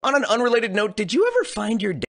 On an unrelated note, did you ever find your